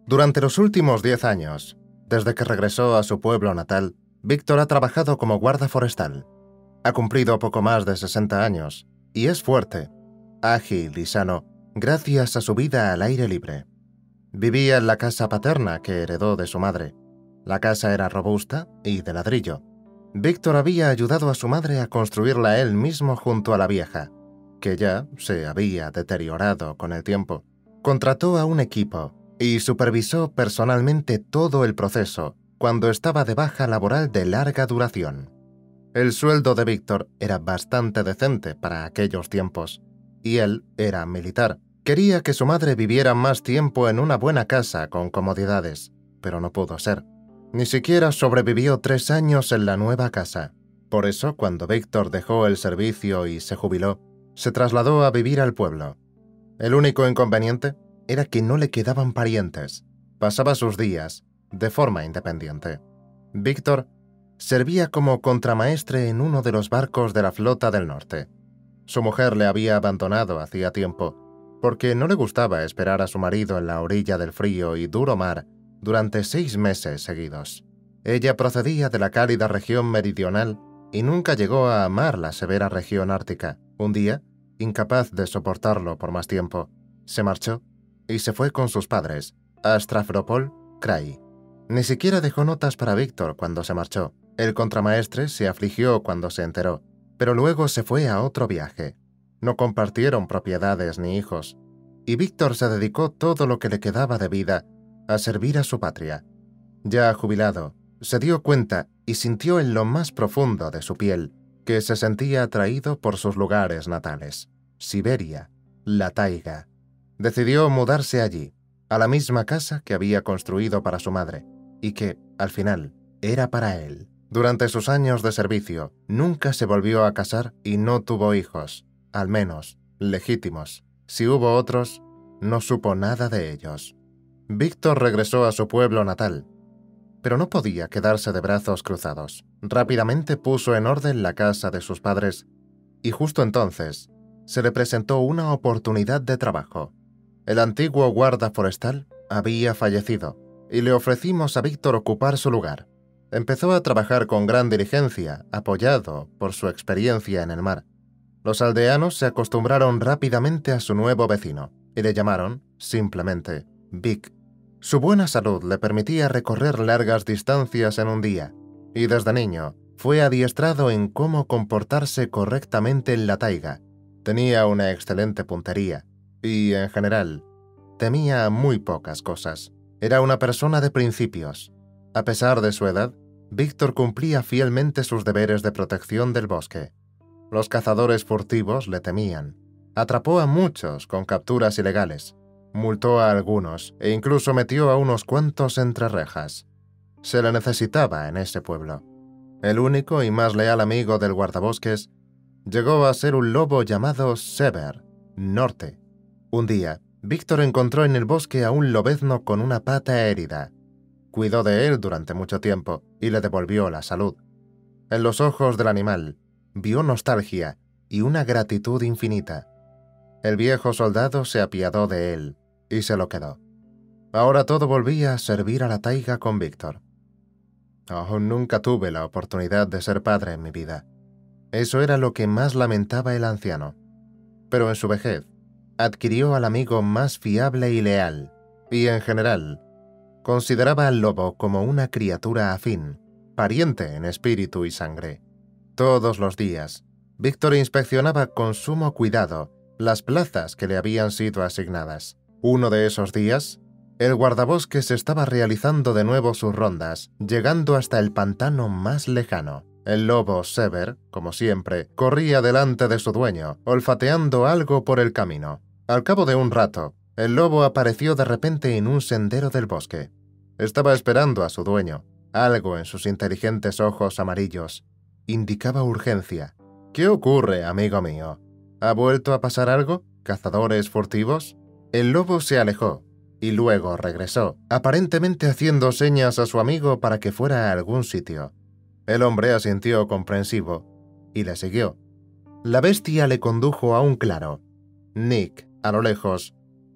Durante los últimos 10 años, desde que regresó a su pueblo natal, Víctor ha trabajado como guarda forestal. Ha cumplido poco más de 60 años y es fuerte, ágil y sano gracias a su vida al aire libre. Vivía en la casa paterna que heredó de su madre. La casa era robusta y de ladrillo. Víctor había ayudado a su madre a construirla él mismo junto a la vieja, que ya se había deteriorado con el tiempo. Contrató a un equipo y supervisó personalmente todo el proceso cuando estaba de baja laboral de larga duración. El sueldo de Víctor era bastante decente para aquellos tiempos, y él era militar. Quería que su madre viviera más tiempo en una buena casa con comodidades, pero no pudo ser. Ni siquiera sobrevivió 3 años en la nueva casa. Por eso, cuando Víctor dejó el servicio y se jubiló, se trasladó a vivir al pueblo. El único inconveniente era que no le quedaban parientes. Pasaba sus días de forma independiente. Víctor servía como contramaestre en uno de los barcos de la flota del norte. Su mujer le había abandonado hacía tiempo, porque no le gustaba esperar a su marido en la orilla del frío y duro mar durante 6 meses seguidos. Ella procedía de la cálida región meridional y nunca llegó a amar la severa región ártica. Un día, incapaz de soportarlo por más tiempo, se marchó y se fue con sus padres a Stavropol Krai. Ni siquiera dejó notas para Víctor cuando se marchó. El contramaestre se afligió cuando se enteró, pero luego se fue a otro viaje. No compartieron propiedades ni hijos, y Víctor se dedicó todo lo que le quedaba de vida a servir a su patria. Ya jubilado, se dio cuenta y sintió en lo más profundo de su piel que se sentía atraído por sus lugares natales. Siberia, la taiga. Decidió mudarse allí, a la misma casa que había construido para su madre, y que, al final, era para él. Durante sus años de servicio, nunca se volvió a casar y no tuvo hijos, al menos legítimos. Si hubo otros, no supo nada de ellos. Víctor regresó a su pueblo natal, pero no podía quedarse de brazos cruzados. Rápidamente puso en orden la casa de sus padres y justo entonces se le presentó una oportunidad de trabajo. El antiguo guarda forestal había fallecido y le ofrecimos a Víctor ocupar su lugar. Empezó a trabajar con gran diligencia, apoyado por su experiencia en el mar. Los aldeanos se acostumbraron rápidamente a su nuevo vecino y le llamaron, simplemente, Vic. Su buena salud le permitía recorrer largas distancias en un día, y desde niño fue adiestrado en cómo comportarse correctamente en la taiga. Tenía una excelente puntería y, en general, temía muy pocas cosas. Era una persona de principios. A pesar de su edad, Víctor cumplía fielmente sus deberes de protección del bosque. Los cazadores furtivos le temían. Atrapó a muchos con capturas ilegales, multó a algunos e incluso metió a unos cuantos entre rejas. Se le necesitaba en ese pueblo. El único y más leal amigo del guardabosques llegó a ser un lobo llamado Sever, Norte. Un día, Víctor encontró en el bosque a un lobezno con una pata herida. Cuidó de él durante mucho tiempo y le devolvió la salud. En los ojos del animal vio nostalgia y una gratitud infinita. El viejo soldado se apiadó de él y se lo quedó. Ahora todo volvía a servir a la taiga con Víctor. Aún nunca tuve la oportunidad de ser padre en mi vida. Eso era lo que más lamentaba el anciano. Pero en su vejez, adquirió al amigo más fiable y leal, y en general, consideraba al lobo como una criatura afín, pariente en espíritu y sangre. Todos los días, Víctor inspeccionaba con sumo cuidado las plazas que le habían sido asignadas. Uno de esos días, el guardabosques estaba realizando de nuevo sus rondas, llegando hasta el pantano más lejano. El lobo Sever, como siempre, corría delante de su dueño, olfateando algo por el camino. Al cabo de un rato, el lobo apareció de repente en un sendero del bosque. Estaba esperando a su dueño. Algo en sus inteligentes ojos amarillos indicaba urgencia. «¿Qué ocurre, amigo mío? ¿Ha vuelto a pasar algo? ¿Cazadores furtivos?» El lobo se alejó y luego regresó, aparentemente haciendo señas a su amigo para que fuera a algún sitio. El hombre asintió comprensivo y le siguió. La bestia le condujo a un claro. Nick, a lo lejos,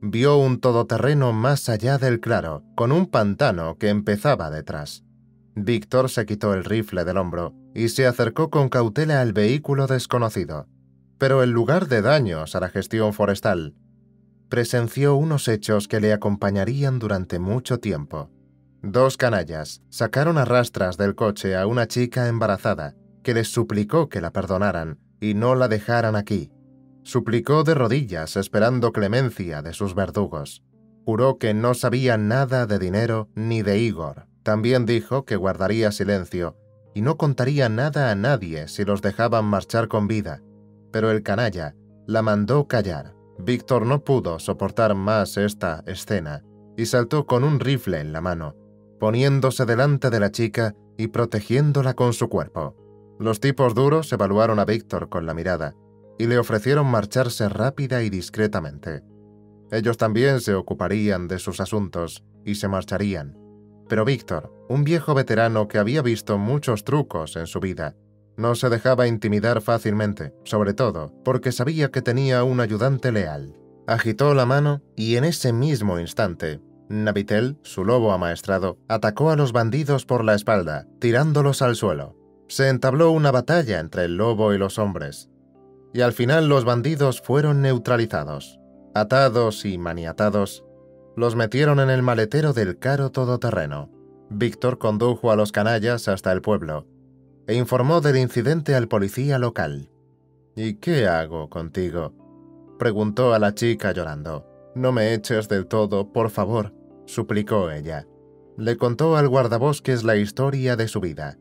vio un todoterreno más allá del claro, con un pantano que empezaba detrás. Víctor se quitó el rifle del hombro y se acercó con cautela al vehículo desconocido. Pero en lugar de daños a la gestión forestal, presenció unos hechos que le acompañarían durante mucho tiempo. Dos canallas sacaron a rastras del coche a una chica embarazada, que les suplicó que la perdonaran y no la dejaran aquí. Suplicó de rodillas esperando clemencia de sus verdugos. Juró que no sabía nada de dinero ni de Igor. También dijo que guardaría silencio y no contaría nada a nadie si los dejaban marchar con vida. Pero el canalla la mandó callar. Víctor no pudo soportar más esta escena y saltó con un rifle en la mano, poniéndose delante de la chica y protegiéndola con su cuerpo. Los tipos duros evaluaron a Víctor con la mirada y le ofrecieron marcharse rápida y discretamente. Ellos también se ocuparían de sus asuntos y se marcharían. Pero Víctor, un viejo veterano que había visto muchos trucos en su vida, no se dejaba intimidar fácilmente, sobre todo porque sabía que tenía un ayudante leal. Agitó la mano y en ese mismo instante, Navitel, su lobo amaestrado, atacó a los bandidos por la espalda, tirándolos al suelo. Se entabló una batalla entre el lobo y los hombres, y al final los bandidos fueron neutralizados. Atados y maniatados, los metieron en el maletero del caro todoterreno. Víctor condujo a los canallas hasta el pueblo e informó del incidente al policía local. «¿Y qué hago contigo?», preguntó a la chica llorando. «No me eches del todo, por favor», suplicó ella. Le contó al guardabosques la historia de su vida.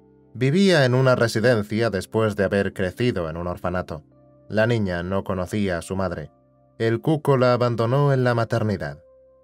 Vivía en una residencia después de haber crecido en un orfanato. La niña no conocía a su madre. El cuco la abandonó en la maternidad.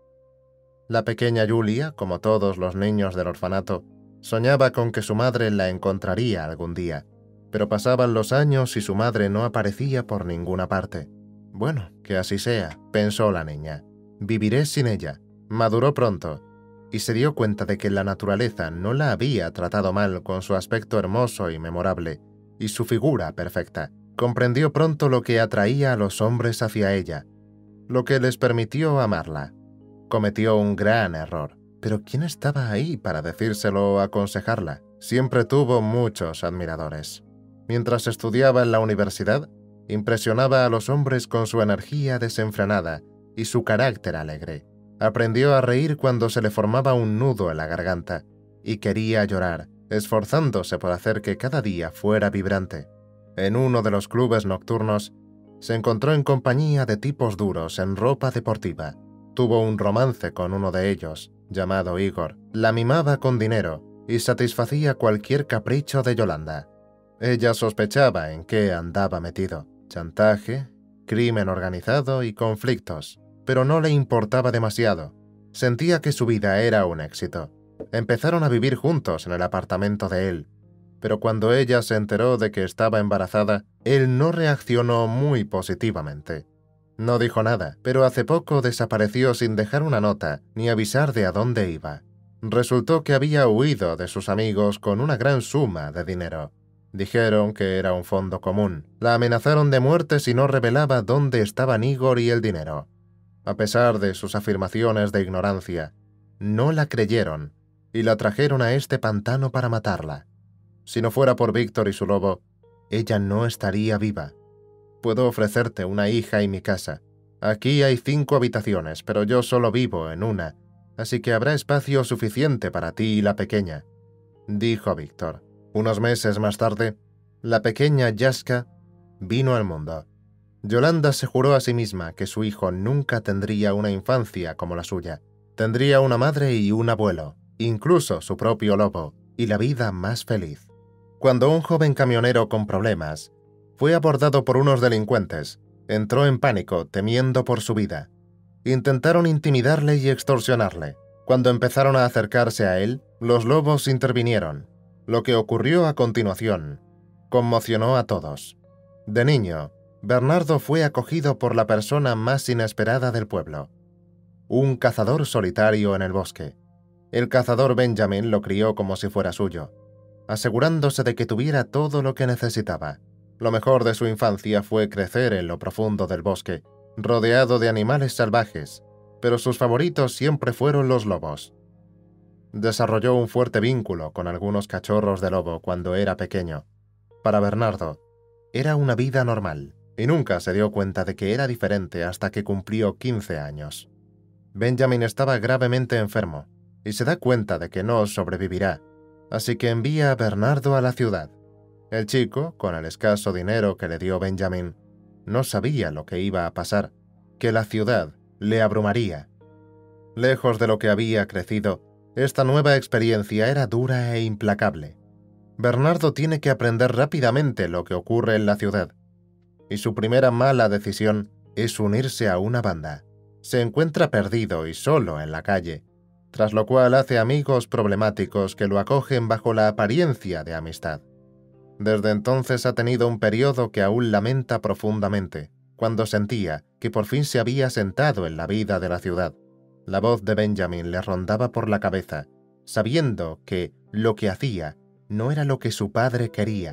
La pequeña Julia, como todos los niños del orfanato, soñaba con que su madre la encontraría algún día, pero pasaban los años y su madre no aparecía por ninguna parte. «Bueno, que así sea», pensó la niña. «Viviré sin ella». Maduró pronto y se dio cuenta de que la naturaleza no la había tratado mal con su aspecto hermoso y memorable y su figura perfecta. Comprendió pronto lo que atraía a los hombres hacia ella, lo que les permitió amarla. Cometió un gran error, pero ¿quién estaba ahí para decírselo o aconsejarla? Siempre tuvo muchos admiradores. Mientras estudiaba en la universidad, impresionaba a los hombres con su energía desenfrenada y su carácter alegre. Aprendió a reír cuando se le formaba un nudo en la garganta y quería llorar, esforzándose por hacer que cada día fuera vibrante. En uno de los clubes nocturnos, se encontró en compañía de tipos duros en ropa deportiva. Tuvo un romance con uno de ellos, llamado Igor. La mimaba con dinero y satisfacía cualquier capricho de Yolanda. Ella sospechaba en qué andaba metido: chantaje, crimen organizado y conflictos, pero no le importaba demasiado. Sentía que su vida era un éxito. Empezaron a vivir juntos en el apartamento de él, pero cuando ella se enteró de que estaba embarazada, él no reaccionó muy positivamente. No dijo nada, pero hace poco desapareció sin dejar una nota ni avisar de a dónde iba. Resultó que había huido de sus amigos con una gran suma de dinero. Dijeron que era un fondo común. La amenazaron de muerte si no revelaba dónde estaban Igor y el dinero. A pesar de sus afirmaciones de ignorancia, no la creyeron y la trajeron a este pantano para matarla. Si no fuera por Víctor y su lobo, ella no estaría viva. Puedo ofrecerte una hija y mi casa. Aquí hay 5 habitaciones, pero yo solo vivo en una, así que habrá espacio suficiente para ti y la pequeña», dijo Víctor. Unos meses más tarde, la pequeña Yaska vino al mundo. Yolanda se juró a sí misma que su hijo nunca tendría una infancia como la suya. Tendría una madre y un abuelo, incluso su propio lobo, y la vida más feliz. Cuando un joven camionero con problemas fue abordado por unos delincuentes, entró en pánico, temiendo por su vida. Intentaron intimidarle y extorsionarle. Cuando empezaron a acercarse a él, los lobos intervinieron. Lo que ocurrió a continuación conmocionó a todos. De niño, Bernardo fue acogido por la persona más inesperada del pueblo: un cazador solitario en el bosque. El cazador Benjamin lo crió como si fuera suyo, asegurándose de que tuviera todo lo que necesitaba. Lo mejor de su infancia fue crecer en lo profundo del bosque rodeado de animales salvajes, pero sus favoritos siempre fueron los lobos. Desarrolló un fuerte vínculo con algunos cachorros de lobo cuando era pequeño. Para Bernardo, era una vida normal, y nunca se dio cuenta de que era diferente hasta que cumplió 15 años. Benjamin estaba gravemente enfermo, y se da cuenta de que no sobrevivirá, así que envía a Bernardo a la ciudad. El chico, con el escaso dinero que le dio Benjamin, no sabía lo que iba a pasar, que la ciudad le abrumaría. Lejos de lo que había crecido, esta nueva experiencia era dura e implacable. Bernardo tiene que aprender rápidamente lo que ocurre en la ciudad, y su primera mala decisión es unirse a una banda. Se encuentra perdido y solo en la calle, tras lo cual hace amigos problemáticos que lo acogen bajo la apariencia de amistad. Desde entonces ha tenido un periodo que aún lamenta profundamente, cuando sentía que por fin se había sentado en la vida de la ciudad. La voz de Benjamin le rondaba por la cabeza, sabiendo que lo que hacía no era lo que su padre quería.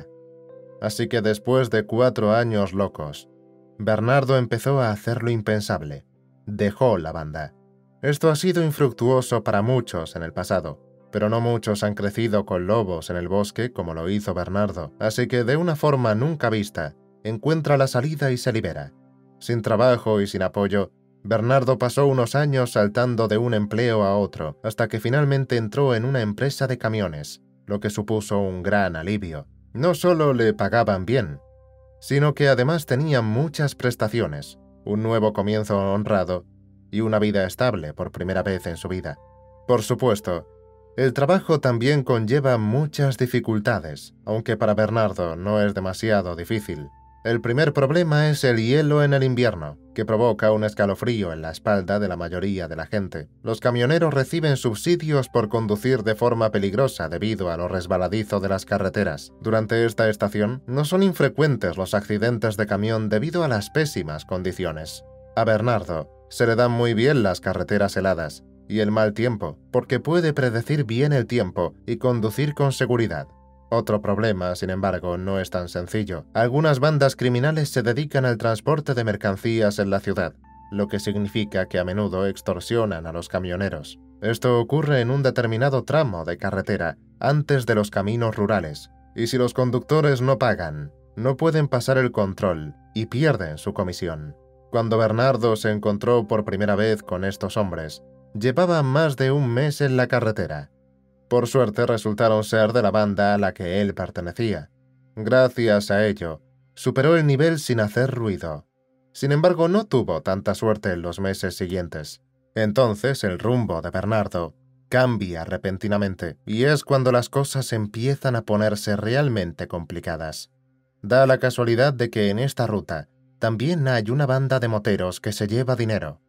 Así que después de 4 años locos, Bernardo empezó a hacer lo impensable. Dejó la banda. Esto ha sido infructuoso para muchos en el pasado, pero no muchos han crecido con lobos en el bosque como lo hizo Bernardo, así que de una forma nunca vista, encuentra la salida y se libera. Sin trabajo y sin apoyo, Bernardo pasó unos años saltando de un empleo a otro, hasta que finalmente entró en una empresa de camiones, lo que supuso un gran alivio. No solo le pagaban bien, sino que además tenían muchas prestaciones, un nuevo comienzo honrado y una vida estable por primera vez en su vida. Por supuesto, el trabajo también conlleva muchas dificultades, aunque para Bernardo no es demasiado difícil. El primer problema es el hielo en el invierno, que provoca un escalofrío en la espalda de la mayoría de la gente. Los camioneros reciben subsidios por conducir de forma peligrosa debido a lo resbaladizo de las carreteras. Durante esta estación, no son infrecuentes los accidentes de camión debido a las pésimas condiciones. A Bernardo se le dan muy bien las carreteras heladas y el mal tiempo, porque puede predecir bien el tiempo y conducir con seguridad. Otro problema, sin embargo, no es tan sencillo. Algunas bandas criminales se dedican al transporte de mercancías en la ciudad, lo que significa que a menudo extorsionan a los camioneros. Esto ocurre en un determinado tramo de carretera, antes de los caminos rurales, y si los conductores no pagan, no pueden pasar el control y pierden su comisión. Cuando Bernardo se encontró por primera vez con estos hombres, llevaba más de un mes en la carretera. Por suerte resultaron ser de la banda a la que él pertenecía. Gracias a ello, superó el nivel sin hacer ruido. Sin embargo, no tuvo tanta suerte en los meses siguientes. Entonces el rumbo de Bernardo cambia repentinamente, y es cuando las cosas empiezan a ponerse realmente complicadas. Da la casualidad de que en esta ruta también hay una banda de moteros que se lleva dinero.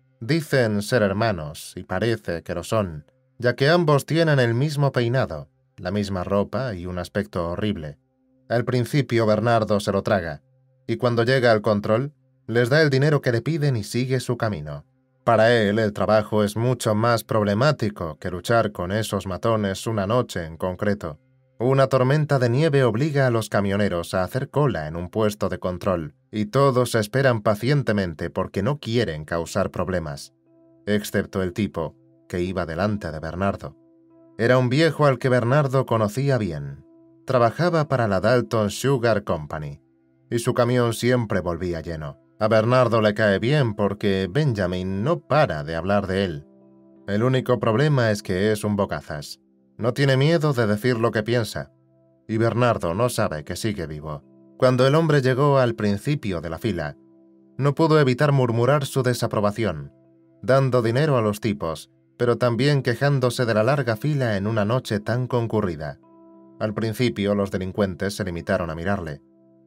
Dicen ser hermanos, y parece que lo son, ya que ambos tienen el mismo peinado, la misma ropa y un aspecto horrible. Al principio Bernardo se lo traga, y cuando llega al control, les da el dinero que le piden y sigue su camino. Para él, el trabajo es mucho más problemático que luchar con esos matones una noche en concreto. Una tormenta de nieve obliga a los camioneros a hacer cola en un puesto de control, y todos esperan pacientemente porque no quieren causar problemas, excepto el tipo que iba delante de Bernardo. Era un viejo al que Bernardo conocía bien. Trabajaba para la Dalton Sugar Company, y su camión siempre volvía lleno. A Bernardo le cae bien porque Benjamin no para de hablar de él. El único problema es que es un bocazas. No tiene miedo de decir lo que piensa, y Bernardo no sabe que sigue vivo. Cuando el hombre llegó al principio de la fila, no pudo evitar murmurar su desaprobación, dando dinero a los tipos, pero también quejándose de la larga fila en una noche tan concurrida. Al principio los delincuentes se limitaron a mirarle,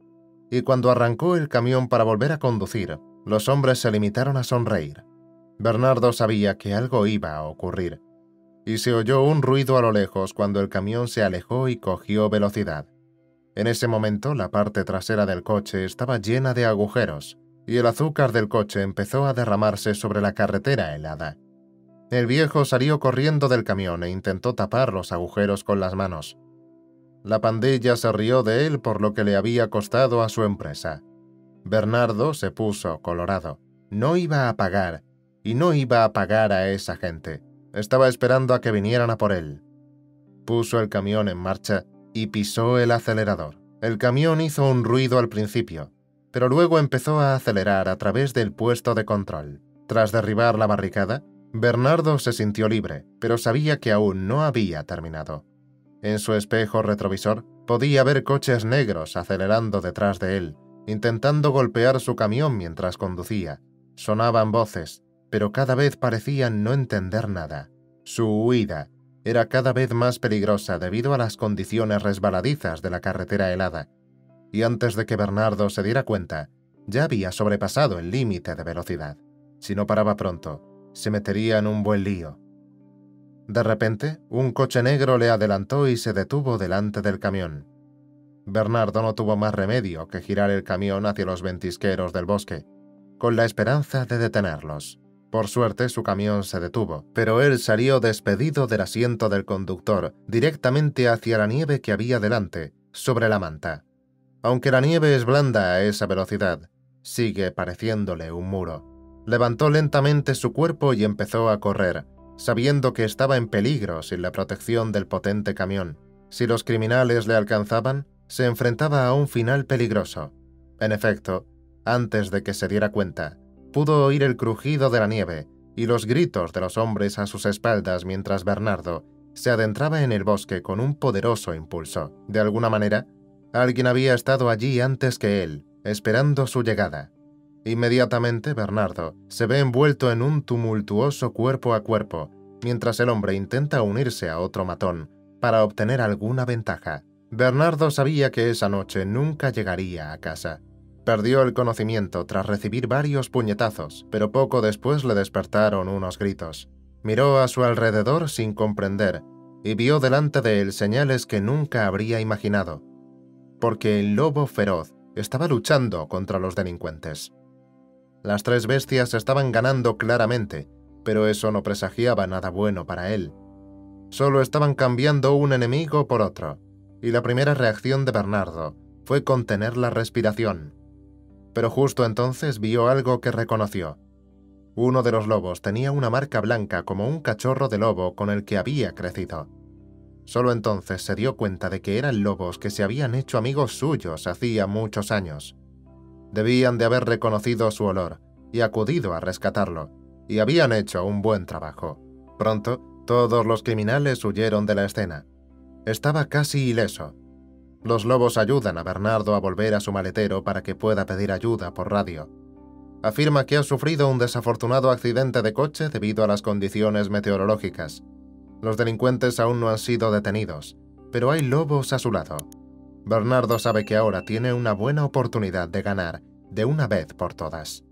y cuando arrancó el camión para volver a conducir, los hombres se limitaron a sonreír. Bernardo sabía que algo iba a ocurrir, y se oyó un ruido a lo lejos cuando el camión se alejó y cogió velocidad. En ese momento, la parte trasera del coche estaba llena de agujeros, y el azúcar del coche empezó a derramarse sobre la carretera helada. El viejo salió corriendo del camión e intentó tapar los agujeros con las manos. La pandilla se rió de él por lo que le había costado a su empresa. Bernardo se puso colorado. No iba a pagar, y no iba a pagar a esa gente. Estaba esperando a que vinieran a por él. Puso el camión en marcha y pisó el acelerador. El camión hizo un ruido al principio, pero luego empezó a acelerar a través del puesto de control. Tras derribar la barricada, Bernardo se sintió libre, pero sabía que aún no había terminado. En su espejo retrovisor podía ver coches negros acelerando detrás de él, intentando golpear su camión mientras conducía. Sonaban voces, pero cada vez parecían no entender nada. Su huida era cada vez más peligrosa debido a las condiciones resbaladizas de la carretera helada, y antes de que Bernardo se diera cuenta, ya había sobrepasado el límite de velocidad. Si no paraba pronto, se metería en un buen lío. De repente, un coche negro le adelantó y se detuvo delante del camión. Bernardo no tuvo más remedio que girar el camión hacia los ventisqueros del bosque, con la esperanza de detenerlos. Por suerte, su camión se detuvo, pero él salió despedido del asiento del conductor directamente hacia la nieve que había delante, sobre la manta. Aunque la nieve es blanda a esa velocidad, sigue pareciéndole un muro. Levantó lentamente su cuerpo y empezó a correr, sabiendo que estaba en peligro sin la protección del potente camión. Si los criminales le alcanzaban, se enfrentaba a un final peligroso. En efecto, antes de que se diera cuenta, pudo oír el crujido de la nieve y los gritos de los hombres a sus espaldas mientras Bernardo se adentraba en el bosque con un poderoso impulso. De alguna manera, alguien había estado allí antes que él, esperando su llegada. Inmediatamente Bernardo se ve envuelto en un tumultuoso cuerpo a cuerpo, mientras el hombre intenta unirse a otro matón para obtener alguna ventaja. Bernardo sabía que esa noche nunca llegaría a casa. Perdió el conocimiento tras recibir varios puñetazos, pero poco después le despertaron unos gritos. Miró a su alrededor sin comprender y vio delante de él señales que nunca habría imaginado, porque el lobo feroz estaba luchando contra los delincuentes. Las tres bestias estaban ganando claramente, pero eso no presagiaba nada bueno para él. Solo estaban cambiando un enemigo por otro, y la primera reacción de Bernardo fue contener la respiración. Pero justo entonces vio algo que reconoció. Uno de los lobos tenía una marca blanca como un cachorro de lobo con el que había crecido. Solo entonces se dio cuenta de que eran lobos que se habían hecho amigos suyos hacía muchos años. Debían de haber reconocido su olor y acudido a rescatarlo, y habían hecho un buen trabajo. Pronto, todos los criminales huyeron de la escena. Estaba casi ileso. Los lobos ayudan a Bernardo a volver a su maletero para que pueda pedir ayuda por radio. Afirma que ha sufrido un desafortunado accidente de coche debido a las condiciones meteorológicas. Los delincuentes aún no han sido detenidos, pero hay lobos a su lado. Bernardo sabe que ahora tiene una buena oportunidad de ganar de una vez por todas.